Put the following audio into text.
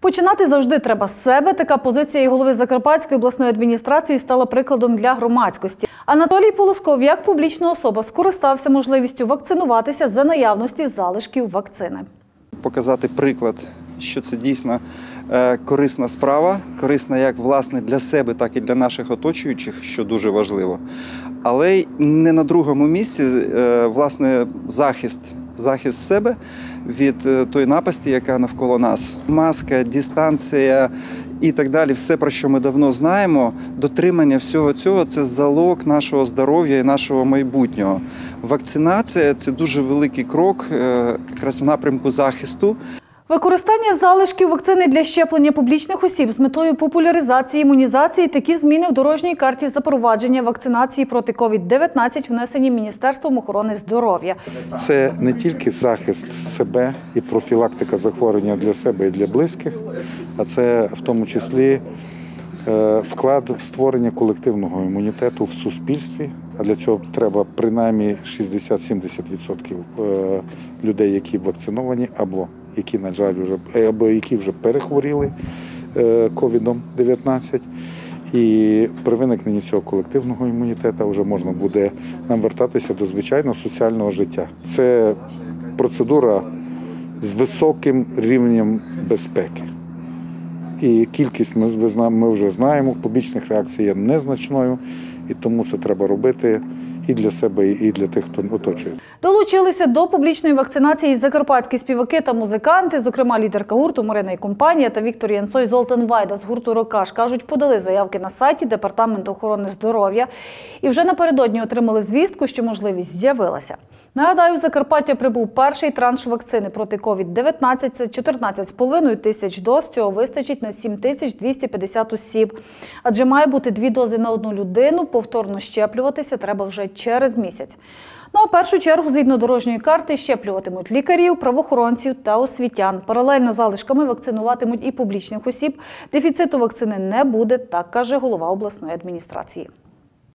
Починати завжди треба з себе. Така позиція і голови Закарпатської обласної адміністрації стала прикладом для громадськості. Анатолій Полосков, як публічна особа, скористався можливістю вакцинуватися за наявності залишків вакцини. Показати приклад, що це дійсно корисна справа, корисна як власне для себе, так і для наших оточуючих, що дуже важливо. Але не на другому місці, власне, захист себе від тої напасті, яка навколо нас. Маска, дистанція і так далі, все, про що ми давно знаємо, дотримання всього цього – це залог нашого здоров'я і нашого майбутнього. Вакцинація – це дуже великий крок якраз в напрямку захисту. Використання залишків вакцини для щеплення публічних осіб з метою популяризації імунізації – такі зміни в дорожній карті запровадження вакцинації проти COVID-19 внесені Міністерством охорони здоров'я. Це не тільки захист себе і профілактика захворювання для себе і для близьких, а це в тому числі вклад в створення колективного імунітету в суспільстві. А для цього треба принаймні 60-70% людей, які вакциновані або які, на жаль, які вже перехворіли COVID-19. І при виникненні цього колективного імунітету вже можна буде нам вертатися до звичайного соціального життя. Це процедура з високим рівнем безпеки. І кількість, ми вже знаємо, побічних реакцій є незначною, і тому це треба робити і для себе, і для тих, хто оточує. Долучилися до публічної вакцинації закарпатські співаки та музиканти, зокрема лідерка гурту Марина і компанія та Віктор Янсой Золтан Вайда з гурту «Рокаш». Кажуть, подали заявки на сайті Департаменту охорони здоров'я і вже напередодні отримали звістку, що можливість з'явилася. Нагадаю, в Закарпаття прибув перший транш вакцини проти COVID-19 – це 14,5 тисяч доз, цього вистачить на 7250 осіб. Адже має бути 2 дози на одну людину, повторно щеплюватися треба вже через місяць. Ну а в першу чергу, згідно дорожньої карти, щеплюватимуть лікарів, правоохоронців та освітян. Паралельно залишками вакцинуватимуть і публічних осіб. Дефіциту вакцини не буде, так каже голова обласної адміністрації.